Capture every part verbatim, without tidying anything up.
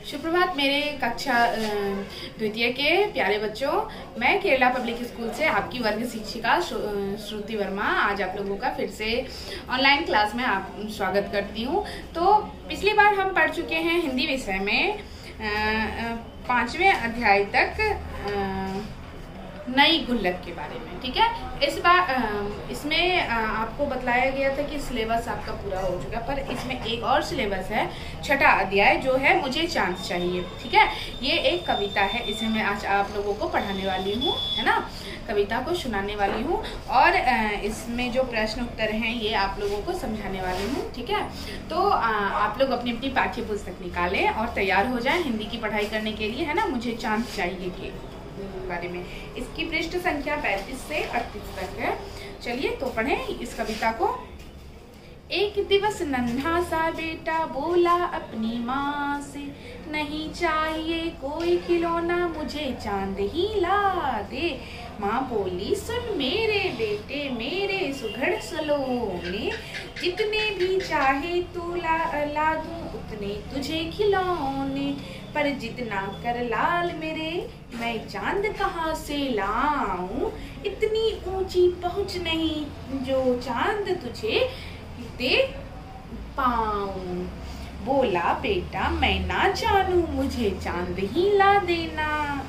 सुप्रभात मेरे कक्षा द्वितीय के प्यारे बच्चों। मैं केरला पब्लिक स्कूल से आपकी वर्ग शिक्षिका श्रुति वर्मा आज आप लोगों का फिर से ऑनलाइन क्लास में आप स्वागत करती हूँ। तो पिछली बार हम पढ़ चुके हैं हिंदी विषय में पांचवें अध्याय तक नई गुल्लक के बारे में। ठीक है, इस बार इसमें आपको बतलाया गया था कि सिलेबस आपका पूरा हो चुका, पर इसमें एक और सिलेबस है, छठा अध्याय जो है मुझे चांस चाहिए। ठीक है, ये एक कविता है, इसे मैं आज आप लोगों को पढ़ाने वाली हूँ, है ना, कविता को सुनाने वाली हूँ और इसमें जो प्रश्न उत्तर हैं ये आप लोगों को समझाने वाली हूँ। ठीक है, तो आप लोग अपनी अपनी पाठ्य पुस्तक निकालें और तैयार हो जाएं हिंदी की पढ़ाई करने के लिए, है ना, मुझे चांस चाहिए के बारे में। इसकी पृष्ठ संख्या पैंतीस से अड़तीस तक है। चलिए तो पढ़ें इस कविता को। एक दिवस नन्हा सा बेटा बोला अपनी माँ से, नहीं चाहिए कोई खिलौना, मुझे चांद ही ला दे। माँ बोली, सुन मेरे बेटे मेरे सुघड़ सलोने, जितने भी चाहे तू ला, ला दूं उतने तुझे खिलौने, पर जितना कर लाल मेरे मैं चांद कहाँ से लाऊं, इतनी ऊंची पहुंच नहीं जो चांद तुझे दे पाऊं। बोला बेटा मैं ना जानू, मुझे चांद ही ला देना,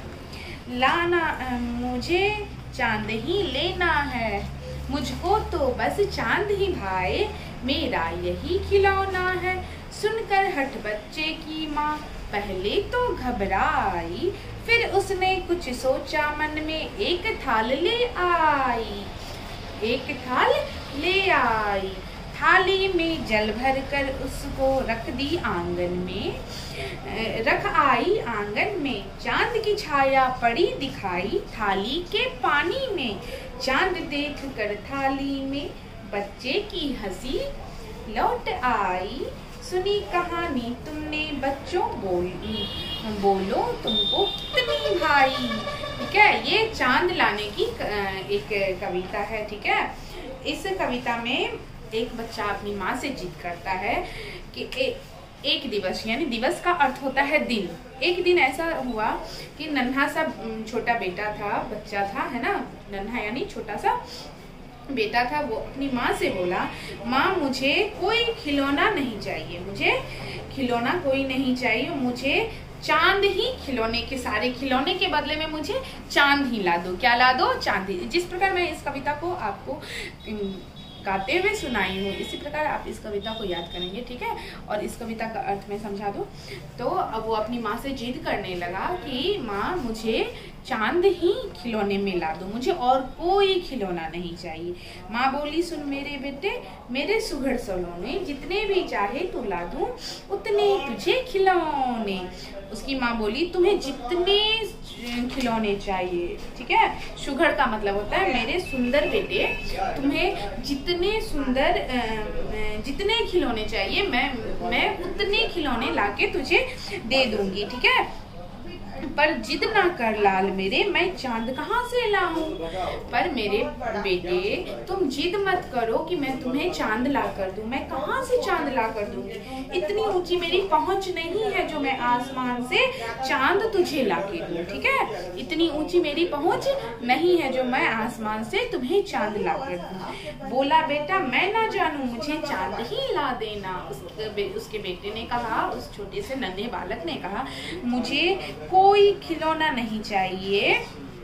लाना मुझे चांद ही लेना है, मुझको तो बस चांद ही भाए, मेरा यही खिलौना है। सुनकर हठ बच्चे की माँ पहले तो घबराई, फिर उसने कुछ सोचा मन में, एक थाल ले आई, एक थाल ले आई। थाली में जल भर कर उसको रख दी आंगन में, रख आई आंगन में, चांद की छाया पड़ी दिखाई, थाली के पानी में। चांद देख कर थाली में बच्चे की हंसी लौट आई, सुनी कहानी तुमने बच्चों, बोली बोलो तुमको कितनी भाई। ठीक है, ये चांद लाने की एक कविता है। ठीक है, इस कविता में एक बच्चा अपनी माँ से जिद करता है कि ए, एक दिवस, यानी दिवस का अर्थ होता है दिन। एक दिन ऐसा हुआ कि नन्हा सा छोटा बेटा था, बच्चा था, है ना, नन्हा यानी छोटा सा बेटा था। वो अपनी माँ से बोला, माँ मुझे कोई खिलौना नहीं चाहिए, मुझे खिलौना कोई नहीं चाहिए, मुझे चांद ही, खिलौने के सारे खिलौने के बदले में मुझे चांद ही ला दो। क्या ला दो? चांद ही। जिस प्रकार मैं इस कविता को आपको गाते हुए सुनाई हूँ, इसी प्रकार आप इस कविता को याद करेंगे। ठीक है, और इस कविता का अर्थ मैं समझा दूँ। तो अब वो अपनी माँ से जिद करने लगा कि माँ मुझे चांद ही खिलौने में ला दो, मुझे और कोई खिलौना नहीं चाहिए। माँ बोली, सुन मेरे बेटे मेरे सुघड़ सलोने, जितने भी चाहे तो ला दूं उतने तुझे खिलौने। उसकी माँ बोली, तुम्हें जितने खिलौने चाहिए। ठीक है, सुघड़ का मतलब होता है मेरे सुंदर बेटे, तुम्हें जितने सुंदर जितने खिलौने चाहिए मैं मैं उतने खिलौने लाके तुझे दे दूंगी। ठीक है, पर जिद ना कर लाल मेरे, मैं चांद कहाँ से लाऊं। पर मेरे बेटे तुम जिद मत करो कि मैं तुम्हें चांद ला कर दूं, मैं कहाँ से चांद ला कर दूंगी, इतनी ऊंची मेरी पहुंच नहीं है जो मैं आसमान से चांद तुझे ला के दूं। ठीक है, इतनी ऊंची मेरी पहुंच नहीं है जो मैं आसमान से तुम्हें चांद ला कर दूं। बोला बेटा मैं ना जानू, मुझे चांद ही ला देना। उसके, उसके बेटे ने कहा, उस छोटे से नन्हे बालक ने कहा, मुझे कोई खिलौना नहीं चाहिए,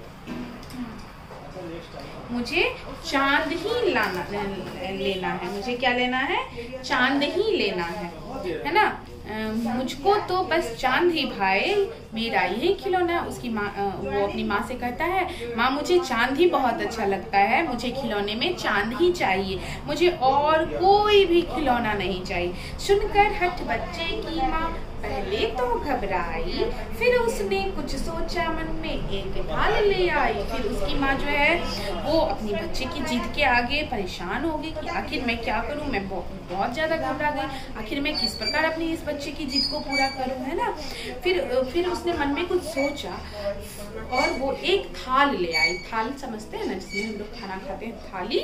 मुझे चांद ही लाना लेना है। मुझे क्या लेना है? चांद ही लेना है, है ना। मुझको तो बस चांद ही भाए, मेरा यही खिलौना। उसकी माँ, वो अपनी माँ से कहता है, माँ मुझे चांद ही बहुत अच्छा लगता है, मुझे खिलौने में चांद ही चाहिए, मुझे और कोई भी खिलौना नहीं चाहिए। सुनकर हठ बच्चे की माँ पहले तो घबराई, फिर उसने कुछ सोचा मन में, एक थाल ले आई। फिर उसकी माँ जो है वो अपनी बच्चे की जिद के आगे परेशान हो गई कि आखिर मैं क्या करूं, मैं बहुत ज्यादा घबरा गई, आखिर मैं किस प्रकार अपनी इस बच्चे की जिद को पूरा करूं, है ना। फिर फिर उसने मन में कुछ सोचा और वो एक थाल ले आई। थाल समझते हैं ना, जिसमें हम लोग खाना खाते हैं, थाली,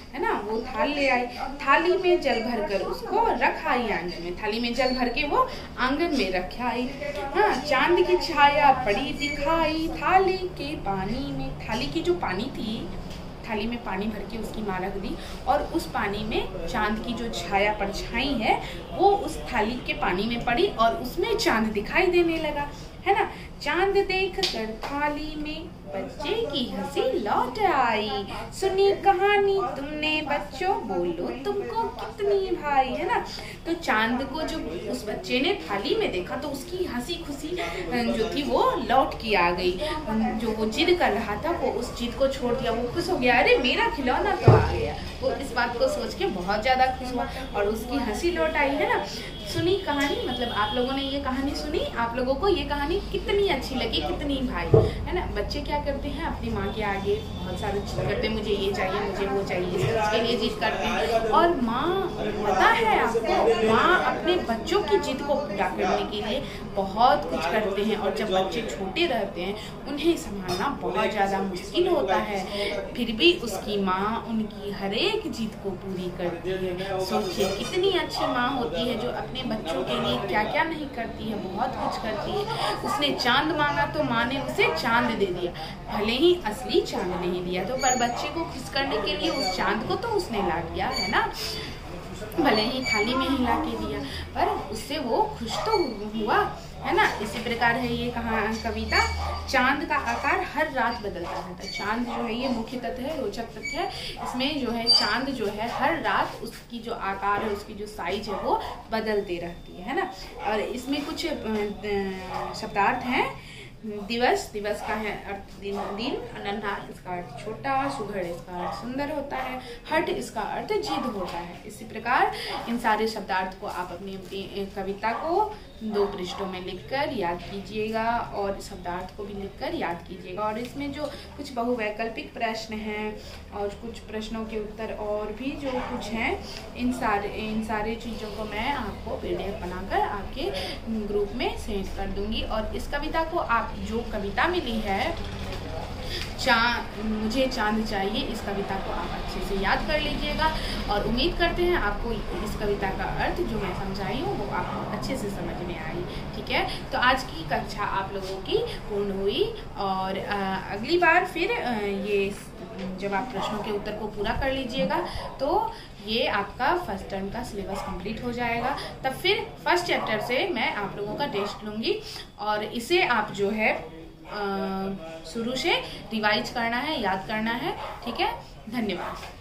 है ना, वो थाल ले आई, थाली में जल भर कर उसको रख आई आंगन में, थाली में जल भर के वो आंगन में रख आई। हाँ, चांद की छाया पड़ी दिखाई थाली के पानी में, थाली की जो पानी थी, थाली में पानी भर के उसकी माँ रख दी और उस पानी में चांद की जो छाया परछाई है वो उस थाली के पानी में पड़ी और उसमें चांद दिखाई देने लगा, है ना। चांद देख कर थाली में बच्चे की हंसी लौट आई, सुनी कहानी तुमने बच्चों बोलो तुमको कितनी भाई, है ना। तो चांद को जो उस बच्चे ने थाली में देखा तो उसकी हंसी खुशी जो थी वो लौट की आ गई, जो वो जिद कर रहा था वो उस जिद को छोड़ दिया, वो खुश हो गया, अरे मेरा खिलौना तो आ गया। वो इस बात को सोच के बहुत ज़्यादा खुश हुआ और उसकी हंसी लौट आई, है ना। सुनी कहानी मतलब आप लोगों ने ये कहानी सुनी, आप लोगों को ये कहानी कितनी अच्छी लगी, कितनी भाई, है ना। बच्चे क्या करते हैं अपनी माँ के आगे बहुत सारे जिद करते हैं, मुझे ये चाहिए, मुझे वो चाहिए, इसके लिए जिद करते हैं। और माँ, पता है आपको, माँ अपने बच्चों की जिद को पूरा करने के लिए बहुत कुछ करते हैं और जब बच्चे छोटे रहते हैं उन्हें संभालना बहुत ज़्यादा मुश्किल होता है, फिर भी उसकी माँ उनकी हर एक जिद को पूरी करती है। सोचिए कितनी अच्छी माँ होती है जो अपने बच्चों के लिए क्या क्या नहीं करती है, बहुत कुछ करती है। उसने चांद मांगा तो माँ ने उसे चांद दे दिया, भले ही असली चांद नहीं दिया तो, पर बच्चे को खुश करने के लिए उस चांद को तो उसने ला दिया, है ना। भले ही थाली में ही ला के दिया पर उससे वो खुश तो हुआ, है ना। इसी प्रकार है ये कहा कविता, चांद का आकार हर रात बदलता रहता है। चांद जो है ये मुख्य तथ्य है, रोचक तथ्य है। इसमें जो है चांद जो है हर रात उसकी जो आकार है, उसकी जो साइज है वो बदलती रहती है, है ना। और इसमें कुछ शब्दार्थ हैं। दिवस, दिवस का है अर्थ दिन, दिन। अनन्हा इसका अर्थ छोटा, सुघड़ इसका अर्थ सुंदर होता है, हठ इसका अर्थ जिद होता है। इसी प्रकार इन सारे शब्दार्थ को आप अपनी अपनी कविता को दो पृष्ठों में लिखकर याद कीजिएगा और शब्दार्थ को भी लिखकर याद कीजिएगा। और इसमें जो कुछ बहुवैकल्पिक प्रश्न हैं और कुछ प्रश्नों के उत्तर और भी जो कुछ हैं, इन सारे इन सारे चीज़ों को मैं आपको पीडीएफ बनाकर आपके ग्रुप में सेंड कर दूंगी। और इस कविता को आप जो कविता मिली है चांद, मुझे चांद चाहिए, इस कविता को आप अच्छे से याद कर लीजिएगा और उम्मीद करते हैं आपको इस कविता का अर्थ जो मैं समझाई हूँ वो आपको अच्छे से समझ में आई। ठीक है, तो आज की कक्षा आप लोगों की पूर्ण हुई और आ, अगली बार फिर आ, ये जब आप प्रश्नों के उत्तर को पूरा कर लीजिएगा तो ये आपका फर्स्ट टर्म का सिलेबस कंप्लीट हो जाएगा। तब फिर फर्स्ट चैप्टर से मैं आप लोगों का टेस्ट लूँगी और इसे आप जो है शुरू से रिवाइज करना है, याद करना है। ठीक है, धन्यवाद।